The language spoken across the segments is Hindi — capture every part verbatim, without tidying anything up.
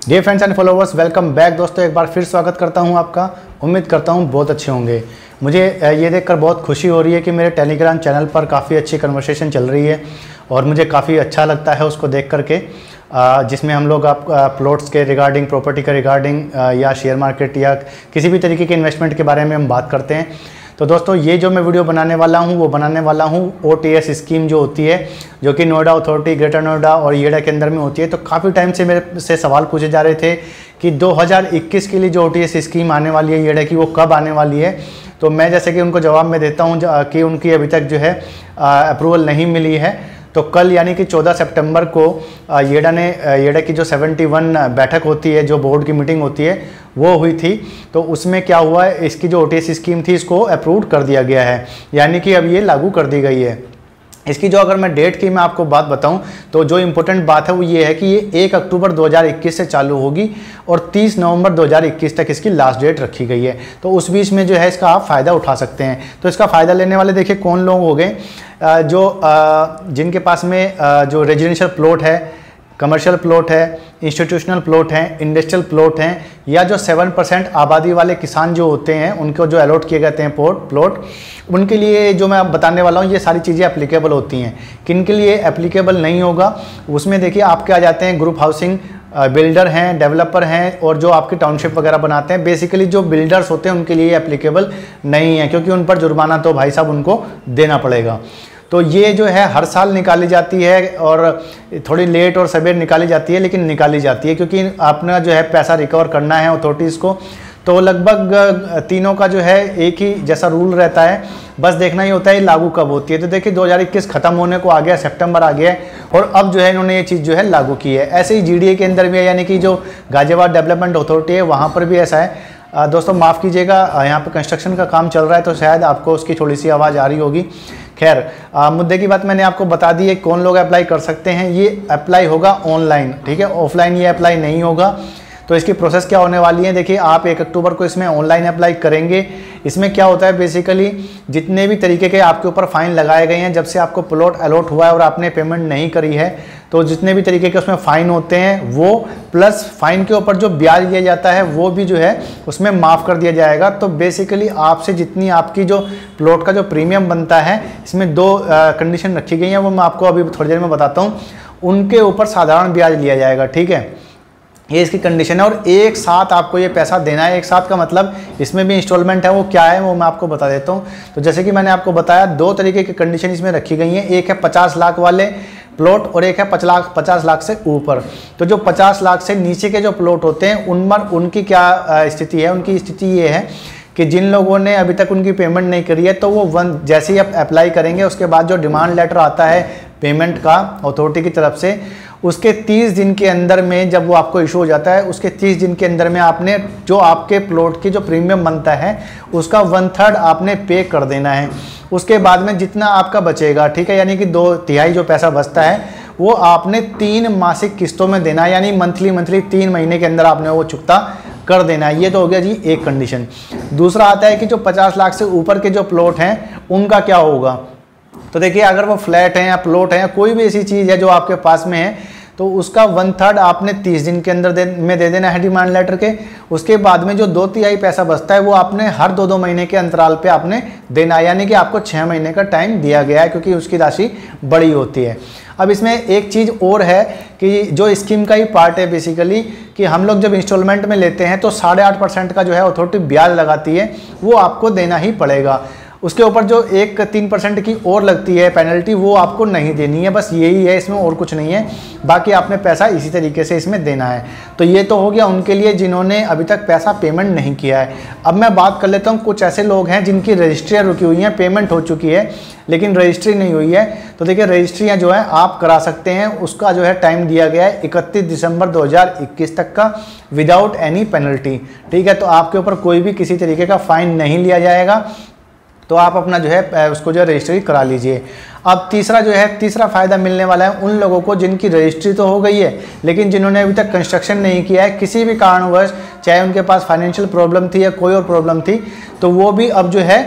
Dear friends and followers, welcome back दोस्तों। एक बार फिर स्वागत करता हूं आपका। उम्मीद करता हूं बहुत अच्छे होंगे। मुझे ये देखकर बहुत खुशी हो रही है कि मेरे टेलीग्राम चैनल पर काफ़ी अच्छी कन्वर्सेशन चल रही है और मुझे काफ़ी अच्छा लगता है उसको देख करके, जिसमें हम लोग आप प्लॉट्स के रिगार्डिंग, प्रॉपर्टी के रिगार्डिंग या शेयर मार्केट या किसी भी तरीके के इन्वेस्टमेंट के बारे में हम बात करते हैं। तो दोस्तों, ये जो मैं वीडियो बनाने वाला हूँ वो बनाने वाला हूँ ओ टी एस स्कीम जो होती है, जो कि नोएडा अथॉरिटी, ग्रेटर नोएडा और येडा के अंदर में होती है। तो काफ़ी टाइम से मेरे से सवाल पूछे जा रहे थे कि दो हज़ार इक्कीस के लिए जो ओ टी एस स्कीम आने वाली है येडा की, वो कब आने वाली है। तो मैं जैसे कि उनको जवाब में देता हूँ कि उनकी अभी तक जो है अप्रूवल नहीं मिली है। तो कल यानी कि चौदह सितंबर को येडा ने येडा की जो इकहत्तर बैठक होती है, जो बोर्ड की मीटिंग होती है, वो हुई थी। तो उसमें क्या हुआ है, इसकी जो ओ टी एस स्कीम थी इसको अप्रूव कर दिया गया है, यानी कि अब ये लागू कर दी गई है। इसकी जो अगर मैं डेट की मैं आपको बात बताऊं तो जो इम्पोर्टेंट बात है वो ये है कि ये एक अक्टूबर दो हज़ार इक्कीस से चालू होगी और तीस नवंबर दो हज़ार इक्कीस तक इसकी लास्ट डेट रखी गई है। तो उस बीच में जो है इसका आप फ़ायदा उठा सकते हैं। तो इसका फ़ायदा लेने वाले देखिए कौन लोग हो गए, जो जिनके पास में जो रेजिडेंशियल प्लॉट है, कमर्शियल प्लॉट है, इंस्टीट्यूशनल प्लॉट हैं, इंडस्ट्रियल प्लॉट हैं, या जो सेवन परसेंट आबादी वाले किसान जो होते हैं उनको जो अलॉट किए जाते हैं प्लॉट प्लॉट उनके लिए जो मैं बताने वाला हूँ ये सारी चीज़ें एप्लीकेबल होती हैं। किन के लिए एप्लीकेबल नहीं होगा, उसमें देखिए आपके आ जाते हैं ग्रुप हाउसिंग, बिल्डर हैं, डेवलपर हैं, और जो आपकी टाउनशिप वगैरह बनाते हैं। बेसिकली जो बिल्डर्स होते हैं उनके लिए एप्लीकेबल नहीं है, क्योंकि उन पर जुर्माना तो भाई साहब उनको देना पड़ेगा। तो ये जो है हर साल निकाली जाती है और थोड़ी लेट और सवेर निकाली जाती है, लेकिन निकाली जाती है क्योंकि अपना जो है पैसा रिकवर करना है अथॉरिटीज़ को। तो लगभग तीनों का जो है एक ही जैसा रूल रहता है, बस देखना ही होता है लागू कब होती है। तो देखिए दो हज़ार इक्कीस खत्म होने को आ गया, सितंबर आ गया है और अब जो है इन्होंने ये चीज़ जो है लागू की है। ऐसे ही जी डी ए के अंदर भी है, यानी कि जो गाजियाबाद डेवलपमेंट अथॉरिटी है वहाँ पर भी ऐसा है। आ, दोस्तों माफ़ कीजिएगा, यहाँ पे कंस्ट्रक्शन का काम चल रहा है तो शायद आपको उसकी थोड़ी सी आवाज़ आ रही होगी। खैर, मुद्दे की बात मैंने आपको बता दी है। कौन लोग अप्लाई कर सकते हैं, ये अप्लाई होगा ऑनलाइन, ठीक है, ऑफलाइन ये अप्लाई नहीं होगा। तो इसकी प्रोसेस क्या होने वाली है, देखिए आप एक अक्टूबर को इसमें ऑनलाइन अप्लाई करेंगे। इसमें क्या होता है, बेसिकली जितने भी तरीके के आपके ऊपर फाइन लगाए गए हैं, जब से आपको प्लॉट अलॉट हुआ है और आपने पेमेंट नहीं करी है, तो जितने भी तरीके के उसमें फ़ाइन होते हैं वो प्लस फाइन के ऊपर जो ब्याज लिया जाता है वो भी जो है उसमें माफ़ कर दिया जाएगा। तो बेसिकली आपसे जितनी आपकी जो प्लॉट का जो प्रीमियम बनता है, इसमें दो कंडीशन रखी गई हैं, वो मैं आपको अभी थोड़ी देर में बताता हूँ। उनके ऊपर साधारण ब्याज लिया जाएगा, ठीक है, ये इसकी कंडीशन है। और एक साथ आपको ये पैसा देना है। एक साथ का मतलब इसमें भी इंस्टॉलमेंट है, वो क्या है वो मैं आपको बता देता हूँ। तो जैसे कि मैंने आपको बताया, दो तरीके की कंडीशन इसमें रखी गई हैं। एक है पचास लाख वाले प्लॉट और एक है पचास लाख पचास लाख से ऊपर। तो जो पचास लाख से नीचे के जो प्लॉट होते हैं उनमें उनकी क्या स्थिति है, उनकी स्थिति ये है कि जिन लोगों ने अभी तक उनकी पेमेंट नहीं करी है, तो वो वन जैसे ही आप अप्लाई करेंगे उसके बाद जो डिमांड लेटर आता है पेमेंट का अथॉरिटी की तरफ से, उसके तीस दिन के अंदर में जब वो आपको इशू हो जाता है, उसके तीस दिन के अंदर में आपने जो आपके प्लॉट की जो प्रीमियम बनता है उसका वन थर्ड आपने पे कर देना है। उसके बाद में जितना आपका बचेगा, ठीक है, यानी कि दो तिहाई जो पैसा बचता है वो आपने तीन मासिक किस्तों में देना है, यानी मंथली मंथली तीन महीने के अंदर आपने वो चुकता कर देना है। ये तो हो गया जी एक कंडीशन। दूसरा आता है कि जो पचास लाख से ऊपर के जो प्लॉट हैं उनका क्या होगा। तो देखिए अगर वो फ्लैट है या प्लॉट है या कोई भी ऐसी चीज़ है जो आपके पास में है, तो उसका वन थर्ड आपने तीस दिन के अंदर दे, में दे देना है डिमांड लेटर के। उसके बाद में जो दो तिहाई पैसा बचता है वो आपने हर दो दो महीने के अंतराल पे आपने देना है, यानी कि आपको छः महीने का टाइम दिया गया है, क्योंकि उसकी राशि बड़ी होती है। अब इसमें एक चीज़ और है कि जो स्कीम का ही पार्ट है बेसिकली, कि हम लोग जब इंस्टॉलमेंट में लेते हैं तो साढ़े आठ परसेंट का जो है अथॉरिटी ब्याज लगाती है, वो आपको देना ही पड़ेगा। उसके ऊपर जो एक तीन परसेंट की और लगती है पेनल्टी, वो आपको नहीं देनी है। बस यही है, इसमें और कुछ नहीं है। बाकी आपने पैसा इसी तरीके से इसमें देना है। तो ये तो हो गया उनके लिए जिन्होंने अभी तक पैसा पेमेंट नहीं किया है। अब मैं बात कर लेता हूँ, कुछ ऐसे लोग हैं जिनकी रजिस्ट्रियाँ रुकी हुई हैं, पेमेंट हो चुकी है लेकिन रजिस्ट्री नहीं हुई है। तो देखिए रजिस्ट्रियाँ जो है आप करा सकते हैं। उसका जो है टाइम दिया गया है इकतीस दिसंबर दो हज़ार इक्कीस तक का, विदाउट एनी पेनल्टी, ठीक है। तो आपके ऊपर कोई भी किसी तरीके का फाइन नहीं लिया जाएगा। तो आप अपना जो है उसको जो है रजिस्ट्री करा लीजिए। अब तीसरा जो है तीसरा फ़ायदा मिलने वाला है उन लोगों को जिनकी रजिस्ट्री तो हो गई है, लेकिन जिन्होंने अभी तक कंस्ट्रक्शन नहीं किया है किसी भी कारणवश, चाहे उनके पास फाइनेंशियल प्रॉब्लम थी या कोई और प्रॉब्लम थी, तो वो भी अब जो है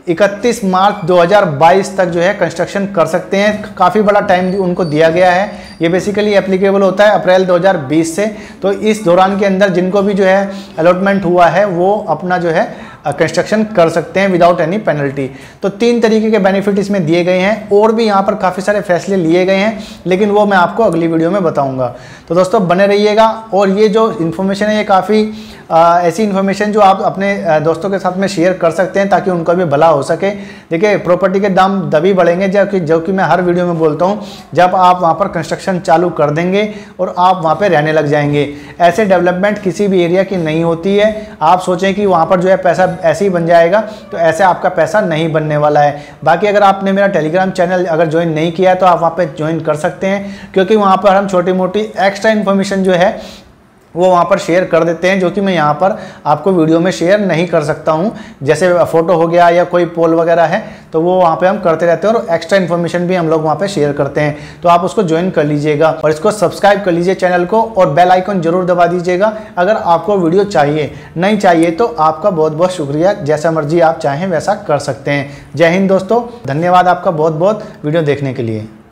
इकतीस मार्च दो हज़ार बाईस तक जो है कंस्ट्रक्शन कर सकते हैं। काफ़ी बड़ा टाइम उनको दिया गया है। ये बेसिकली एप्लीकेबल होता है अप्रैल दो हज़ार बीस से। तो इस दौरान के अंदर जिनको भी जो है अलॉटमेंट हुआ है वो अपना जो है कंस्ट्रक्शन कर सकते हैं विदाउट एनी पेनल्टी। तो तीन तरीके के बेनिफिट इसमें दिए गए हैं और भी यहाँ पर काफ़ी सारे फैसले लिए गए हैं, लेकिन वो मैं आपको अगली वीडियो में बताऊंगा। तो दोस्तों बने रहिएगा। और ये जो इन्फॉर्मेशन है ये काफ़ी ऐसी इन्फॉर्मेशन जो आप अपने दोस्तों के साथ में शेयर कर सकते हैं ताकि उनका भी भला हो सके। देखिए प्रॉपर्टी के दाम तभी बढ़ेंगे जब कि जो कि मैं हर वीडियो में बोलता हूँ, जब आप वहाँ पर कंस्ट्रक्शन चालू कर देंगे और आप वहाँ पर रहने लग जाएंगे। ऐसे डेवलपमेंट किसी भी एरिया की नहीं होती है। आप सोचें कि वहाँ पर जो है पैसा ऐसे ही बन जाएगा, तो ऐसे आपका पैसा नहीं बनने वाला है। बाकी अगर आपने मेरा टेलीग्राम चैनल अगर ज्वाइन नहीं किया है तो आप वहाँ पे ज्वाइन कर सकते हैं, क्योंकि वहाँ पर हम छोटी मोटी एक्स्ट्रा इन्फॉर्मेशन जो है वो वहाँ पर शेयर कर देते हैं, जो कि मैं यहाँ पर आपको वीडियो में शेयर नहीं कर सकता हूँ। जैसे फोटो हो गया या कोई पोल वगैरह है तो वो वहाँ पे हम करते रहते हैं और एक्स्ट्रा इन्फॉर्मेशन भी हम लोग वहाँ पे शेयर करते हैं। तो आप उसको ज्वाइन कर लीजिएगा और इसको सब्सक्राइब कर लीजिए चैनल को, और बेल आइकन जरूर दबा दीजिएगा अगर आपको वीडियो चाहिए। नहीं चाहिए तो आपका बहुत बहुत शुक्रिया, जैसा मर्जी आप चाहें वैसा कर सकते हैं। जय हिंद दोस्तों, धन्यवाद आपका बहुत बहुत वीडियो देखने के लिए।